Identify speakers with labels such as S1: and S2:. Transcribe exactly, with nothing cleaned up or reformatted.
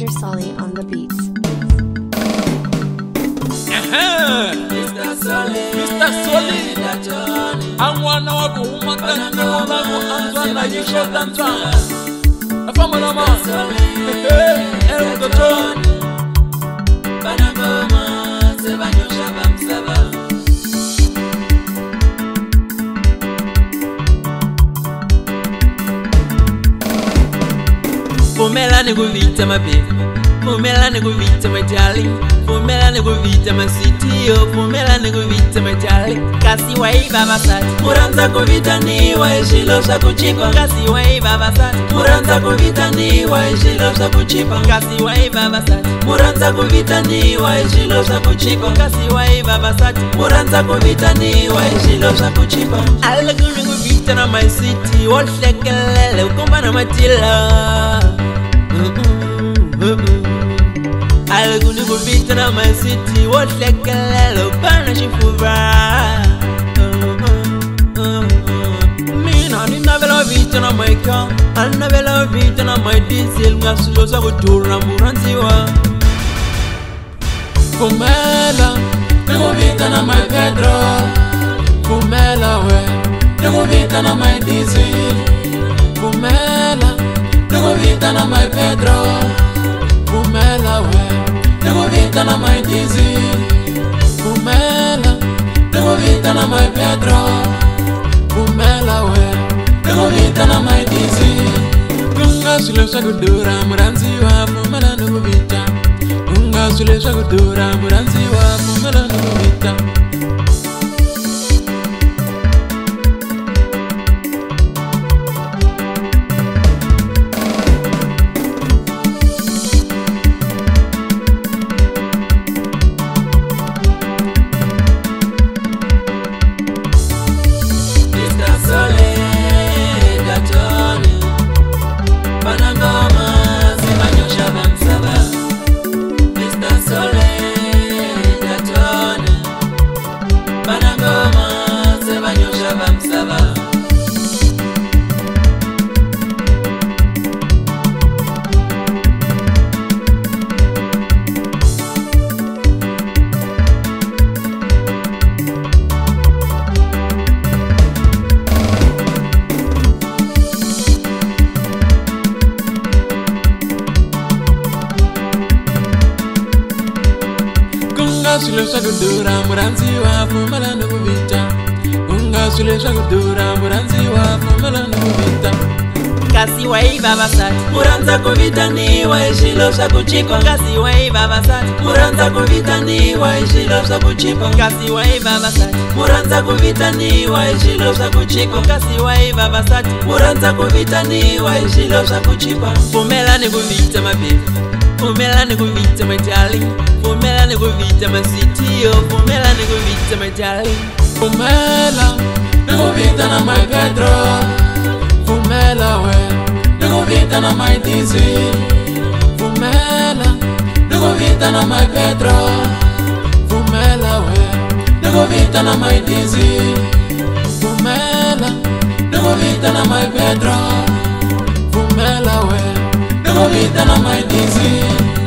S1: Mister Solly on the beats.
S2: Uh-huh.
S3: Mister Solly,
S2: Mister Solly,
S3: I
S2: wanna walk home and go and run like you shot and run. A family man, the John.
S3: Banagoma, Sebanyo Shabam Saba.
S2: Fumela ne go vita my baby. Fumela ne go vita my darling. Fumela ne go vita my city. Oh, Fumela ne go vita my darling. Kasi wai baba sat.
S3: Muranza ko vita ni wa ishilo sa kuchipa.
S2: Kasi wai baba sat.
S3: Muranza ko vita ni wa ishilo sa kuchipa.
S2: Kasi wai baba sat.
S3: Muranza ko vita ni wa ishilo sa kuchipa.
S2: Kasi wai baba sat.
S3: Muranza ko vita ni wa ishilo sa kuchipa.
S2: Alla go go vita na my city. What shekelele ukomba na matila. I'll go to beat in my city. What like a little partnership for me? I never love it on my car. I never love it on my diesel. Gasulos I would do Ramuranziwa.
S3: Fumela, never beat on my Pedro. Fumela, we never beat on my diesel. Fumela, never beat on my Pedro. Fumela, we never beat on my diesel. Fumela, never beat on my Pedro. Fumela, we never beat on my diesel. Gunga sule shagudura muranziwa. Fumela never beat. Gunga sule shagudura muranziwa. Fumela never beat. Unga sule shagudura muranziwa. Fumela no vita. Unga sule shagudura muranziwa. Fumela no vita.
S2: Kasi wai baba sat.
S3: Muranza ko vita ni wa ishilo sa kuchipa.
S2: Kasi wai baba sat.
S3: Muranza ko vita ni wa ishilo sa kuchipa.
S2: Kasi wai baba sat.
S3: Muranza ko vita ni wa ishilo sa kuchipa.
S2: Kasi wai baba sat.
S3: Muranza ko vita ni wa ishilo sa kuchipa.
S2: Fumela ne go vita my baby. Fumela ne go vita my darling. Fumela ne go vita my city. Oh, Fumela ne go vita my darling.
S3: Fumela ne go vita na my Pedro. Fumela we ne go vita na my diesel. Fumela ne go vita na my Pedro. Fumela we ne go vita na my diesel. Fumela ne go vita na my Pedro. Fumela we never beat on my diesel.